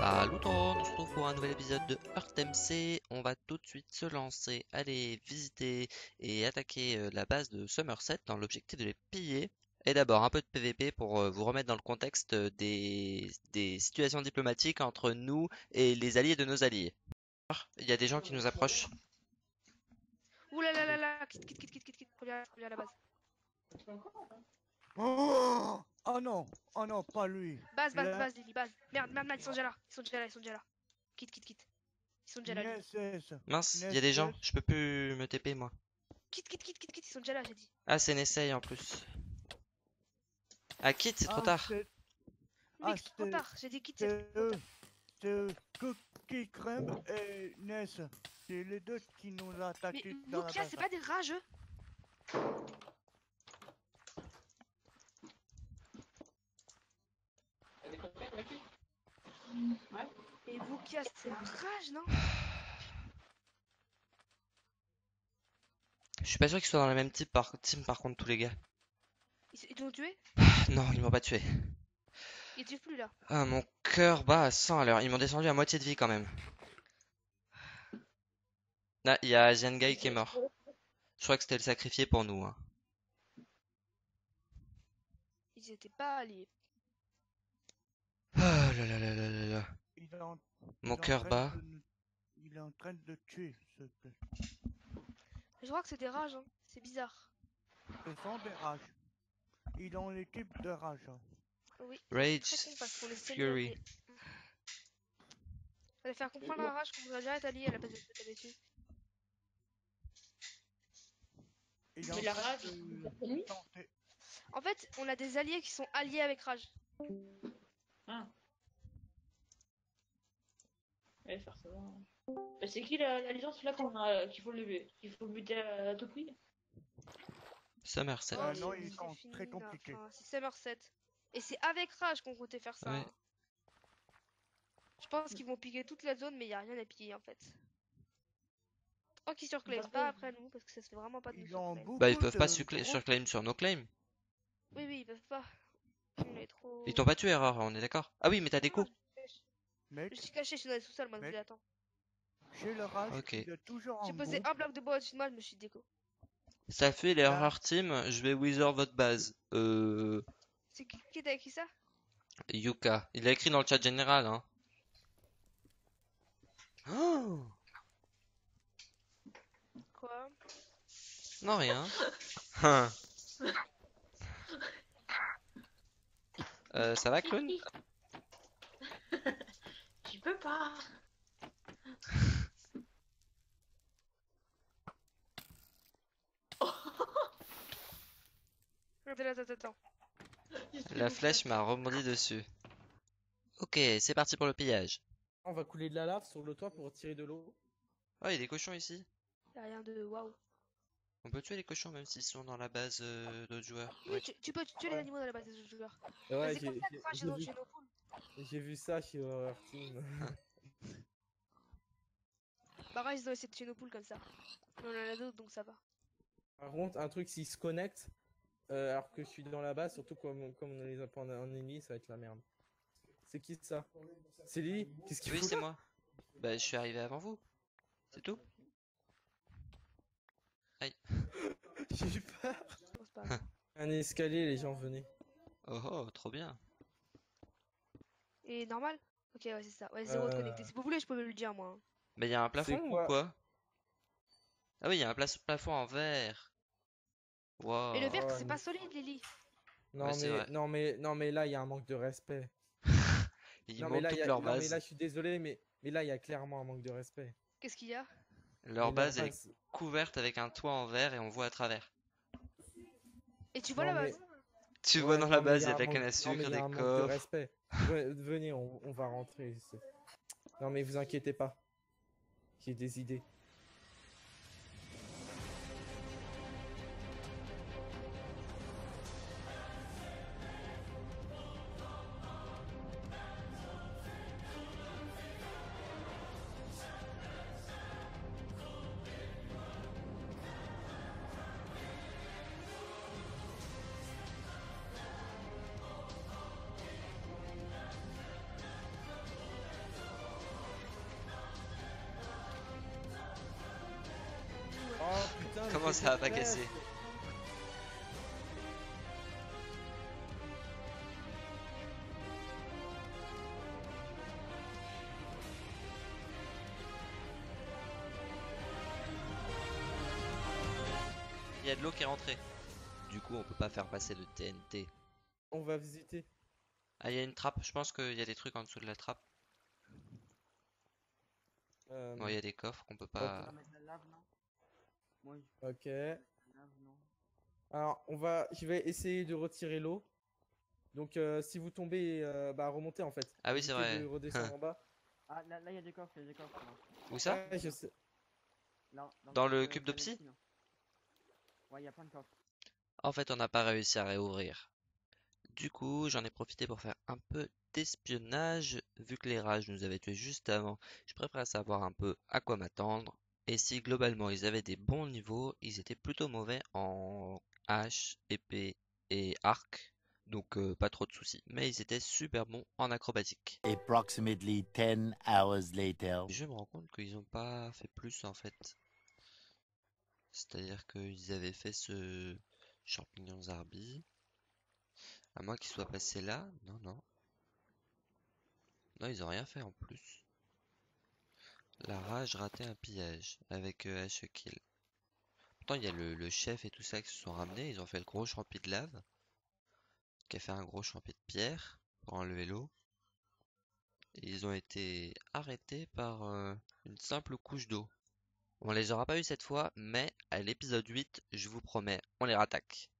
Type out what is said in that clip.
Salut tout le monde, on se retrouve pour un nouvel épisode de Earth MC. On va tout de suite se lancer, aller visiter et attaquer la base de Somerset dans l'objectif de les piller. Et d'abord un peu de PVP pour vous remettre dans le contexte des situations diplomatiques entre nous et les alliés de nos alliés. Il y a des gens qui nous approchent. Ouh là là là là, quitte, reviens à la base. Oh non, oh non, pas lui. Base, Lily, base. Merde, ils sont déjà là, ils sont déjà là. Quitte. Ils sont déjà là, Lily. Mince, il y a des gens, je peux plus me TP moi. Quitte, ils sont déjà là, j'ai dit. Ah, c'est Nessay en plus. Ah, quitte, c'est trop tard. Mec, c'est trop tard, j'ai dit quitte, c'est trop tard. C'est Cookie Crumb et Ness. C'est les deux qui nous ont attaqués Mais dans la Lucia, base. c'est pas des rageux. Et Vukia, c'est un rage, non? Je suis pas sûr qu'ils soient dans la même team par contre tous les gars. Ils t'ont tué? Non, ils m'ont pas tué. Ils tuent plus là. Ah, mon cœur bat à 100 à l'heure. Ils m'ont descendu à moitié de vie quand même. Là, il y a Asian Guy qui est mort. Je crois que c'était le sacrifié pour nous. Hein. Ils étaient pas alliés. Ah là là là là là là. Mon cœur bat. Il est en train de tuer ce que. Je crois que c'est des rages, hein. C'est bizarre. Ce sont des rages. Ils ont l'équipe de rage. Oui. Rage, Très con parce qu'on les Fury. Fallait faire comprendre à la rage qu'on voudrait bien être alliés à la place de se taper dessus. Mais la rage, En fait, on a des alliés qui sont alliés avec rage. Ah. Ouais, forcément. Bah, c'est qui l'alliance là qu'il faut buter à tout prix? Somerset. Ah Oh, non, c'est- ils c'est sont fini, très là. compliqués. Enfin, c'est Somerset. Et c'est avec rage qu'on comptait faire ça. Ouais. Hein. Je pense qu'ils vont piquer toute la zone, mais il n'y a rien à piller en fait. Tant qu'ils surclaiment pas après nous, parce que ça se fait vraiment pas de nous Ils ont surclaim. Bah, ils beaucoup peuvent pas de surclaim sur nos claims. Oui, ils peuvent pas. On est trop. Ils t'ont pas tué, Erreur, on est d'accord? Ah oui, mais t'as des coups. Je mecs. me suis caché, je suis dans les sous-sols, moi, je Mec. vous attends. Chez le rage, Ok. il est toujours en J'ai posé groupe. un bloc de bois au-dessus de moi, je me suis déco. Ça fait l'erreur team, je vais wither votre base. C'est qui t'a écrit ça? Yuka. Il a écrit dans le chat général, hein. Oh Quoi? non, rien. Hein. Ça va, clown? Tu peux pas. Attends. La flèche m'a rebondi dessus. Ok, c'est parti pour le pillage. On va couler de la lave sur le toit pour tirer de l'eau. Oh, il y a des cochons ici. Y'a rien de waouh. On peut tuer les cochons même s'ils sont dans la base d'autres joueurs. Oui, tu peux tuer les animaux dans la base des autres joueurs. Ouais, C'est comme ça que Crash est dans chez nos poules. j'ai vu ça chez Horror Team. Bah, Rise doit essayer de tuer nos poules comme ça. Mais on en a d'autres donc ça va. Par contre, un truc, s'ils se connectent, alors que je suis dans la base, surtout comme on les a pas en ennemi, ça va être la merde. C'est qui ça? C'est lui? Qu'est-ce qu'il Oui, fout c'est là? moi. Bah, je suis arrivé avant vous. C'est tout. Aïe. J'ai eu peur. Non, c'est pas grave. Un escalier, les gens venaient. Oh oh, trop bien. Et normal? Ok, ouais, c'est ça. Ouais, zéro de connecté. Si vous voulez, je peux le dire moi. Hein. Bah, y a un plafond ou quoi? quoi? Ah oui, y a un plafond en verre. Wow. Et le verre, ouais, c'est mais- pas solide, Lily. Non, Ouais, c'est vrai. non mais là, il y a un manque de respect. Ils Non mais montent là, toute leur non, mais base. là, je suis désolé, mais là, il y a clairement un manque de respect. Qu'est-ce qu'il y a? Leur Mais base leur est couverte avec un toit en verre et on voit à travers. Et tu vois Non, la mais- base? Tu Ouais, vois dans la non, mais base, y il y a a de la un canne à manque- non, mais sucre, y a des un manque de coffres. respect. Venez, on va rentrer. Non mais vous inquiétez pas. J'ai des idées. Comment ça va pas Presque. casser? Il y a de l'eau qui est rentrée. Du coup, on peut pas faire passer le TNT. On va visiter. Ah, il y a une trappe. Je pense qu'il y a des trucs en dessous de la trappe. Bon, il y a des coffres qu'on peut On pas. va mettre la lave, non? Moi, Ok. la lave, non. Alors, je vais essayer de retirer l'eau. Donc, si vous tombez, bah, remontez en fait. Ah oui, c'est Évitez vrai. de redescendre en bas. Ah, là, il y a des coffres, il y a des coffres. Là, Où ça? Ouais, je sais. là Dans le cette, cube de psy? galaxie, là. Ouais, il y a plein de coffres. En fait, on n'a pas réussi à réouvrir. Du coup, j'en ai profité pour faire un peu d'espionnage. Vu que les rages nous avaient tués juste avant, je préférais savoir un peu à quoi m'attendre. Et si globalement ils avaient des bons niveaux, ils étaient plutôt mauvais en hache, épée et arc. Donc pas trop de soucis. Mais ils étaient super bons en acrobatique. Approximately 10 hours later. Je me rends compte qu'ils n'ont pas fait plus en fait. C'est-à-dire qu'ils avaient fait ce champignon zarbi. À moins qu'ils soient passés là. Non, non. Non, ils ont rien fait en plus. La rage ratait un pillage avec H-Kill. Pourtant, il y a le chef et tout ça qui se sont ramenés. Ils ont fait le gros champi de lave, qui a fait un gros champi de pierre pour enlever l'eau. Et ils ont été arrêtés par une simple couche d'eau. On les aura pas eu cette fois, mais à l'épisode 8, je vous promets, on les rattaque.